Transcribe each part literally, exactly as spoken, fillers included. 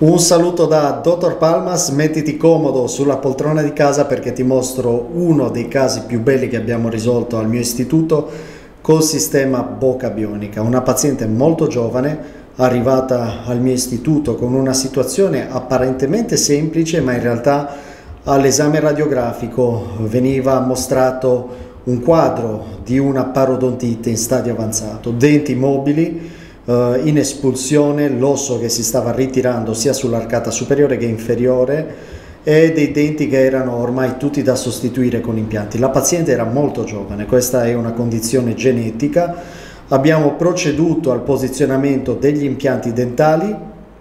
Un saluto da dottor Palmas, mettiti comodo sulla poltrona di casa perché ti mostro uno dei casi più belli che abbiamo risolto al mio istituto col sistema bocca bionica. Una paziente molto giovane arrivata al mio istituto con una situazione apparentemente semplice, ma in realtà all'esame radiografico veniva mostrato un quadro di una parodontite in stadio avanzato, denti mobili, in espulsione, l'osso che si stava ritirando sia sull'arcata superiore che inferiore e dei denti che erano ormai tutti da sostituire con impianti. La paziente era molto giovane, questa è una condizione genetica. Abbiamo proceduto al posizionamento degli impianti dentali,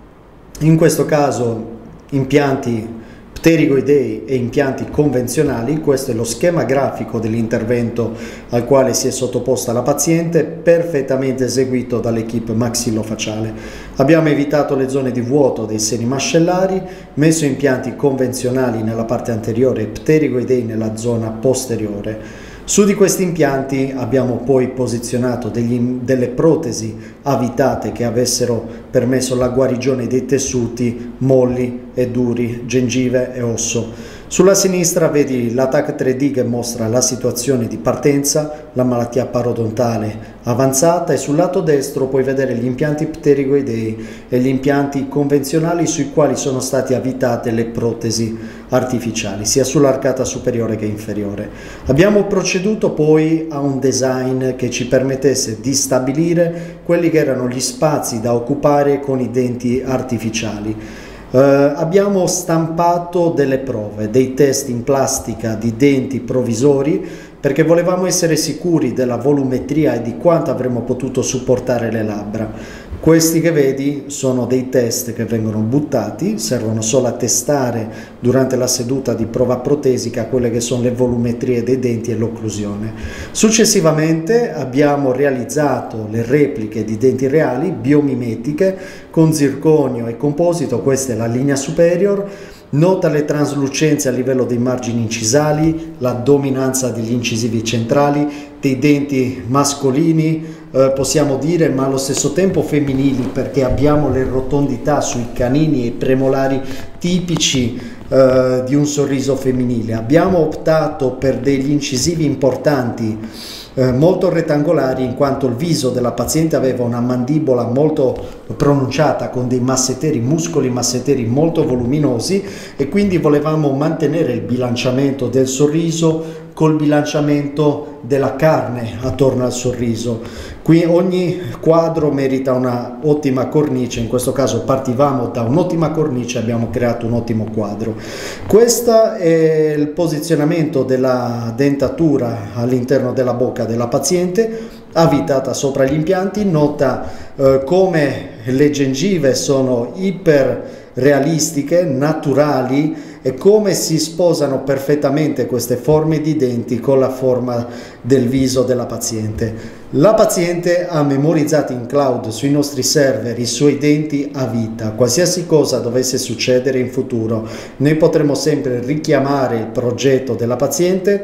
in questo caso impianti pterigoidei e impianti convenzionali. Questo è lo schema grafico dell'intervento al quale si è sottoposta la paziente, perfettamente eseguito dall'equipe maxillofacciale. Abbiamo evitato le zone di vuoto dei seni mascellari, messo impianti convenzionali nella parte anteriore e pterigoidei nella zona posteriore. Su di questi impianti abbiamo poi posizionato degli, delle protesi avitate che avessero permesso la guarigione dei tessuti molli e duri, gengive e osso. Sulla sinistra vedi la T A C tre D che mostra la situazione di partenza, la malattia parodontale avanzata, e sul lato destro puoi vedere gli impianti pterigoidei e gli impianti convenzionali sui quali sono state avitate le protesi artificiali, sia sull'arcata superiore che inferiore. Abbiamo proceduto poi a un design che ci permettesse di stabilire quelli che erano gli spazi da occupare con i denti artificiali. Uh, abbiamo stampato delle prove, dei test in plastica di denti provvisori perché volevamo essere sicuri della volumetria e di quanto avremmo potuto supportare le labbra. Questi che vedi sono dei test che vengono buttati, servono solo a testare durante la seduta di prova protesica quelle che sono le volumetrie dei denti e l'occlusione. Successivamente abbiamo realizzato le repliche di denti reali biomimetiche con zirconio e composito. Questa è la linea superior. Nota le traslucenze a livello dei margini incisali, la dominanza degli incisivi centrali, dei denti mascolini, eh, possiamo dire, ma allo stesso tempo femminili, perché abbiamo le rotondità sui canini e i premolari tipici eh, di un sorriso femminile. Abbiamo optato per degli incisivi importanti, Eh, molto rettangolari, in quanto il viso della paziente aveva una mandibola molto pronunciata con dei masseteri, muscoli masseteri molto voluminosi, e quindi volevamo mantenere il bilanciamento del sorriso col bilanciamento della carne attorno al sorriso. Qui ogni quadro merita una ottima cornice, in questo caso partivamo da un'ottima cornice e abbiamo creato un ottimo quadro. Questo è il posizionamento della dentatura all'interno della bocca della paziente, avvitata sopra gli impianti. Nota eh, come le gengive sono iper realistiche, naturali, e come si sposano perfettamente queste forme di denti con la forma del viso della paziente. La paziente ha memorizzato in cloud sui nostri server i suoi denti a vita. Qualsiasi cosa dovesse succedere in futuro, noi potremo sempre richiamare il progetto della paziente,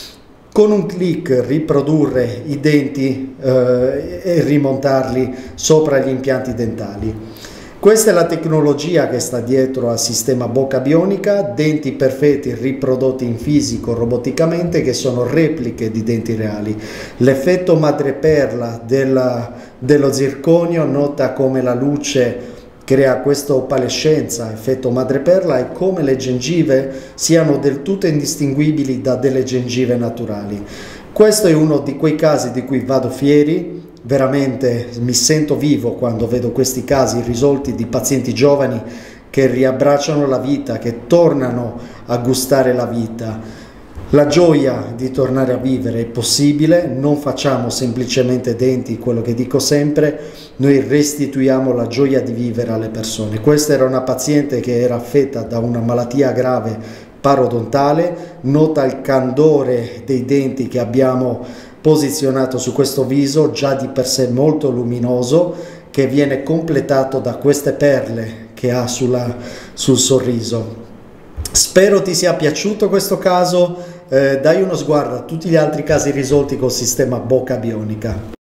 con un clic riprodurre i denti eh, e rimontarli sopra gli impianti dentali. Questa è la tecnologia che sta dietro al sistema bocca bionica, denti perfetti riprodotti in fisico roboticamente che sono repliche di denti reali. L'effetto madreperla della, dello zirconio, nota come la luce crea questa opalescenza, effetto madreperla, e come le gengive siano del tutto indistinguibili da delle gengive naturali. Questo è uno di quei casi di cui vado fieri. Veramente mi sento vivo quando vedo questi casi risolti di pazienti giovani che riabbracciano la vita, che tornano a gustare la vita. La gioia di tornare a vivere è possibile, non facciamo semplicemente denti, quello che dico sempre, noi restituiamo la gioia di vivere alle persone. Questa era una paziente che era affetta da una malattia grave parodontale. Nota il candore dei denti che abbiamo posizionato su questo viso, già di per sé molto luminoso, che viene completato da queste perle che ha sulla, sul sorriso. Spero ti sia piaciuto questo caso, eh, dai uno sguardo a tutti gli altri casi risolti col sistema bocca bionica.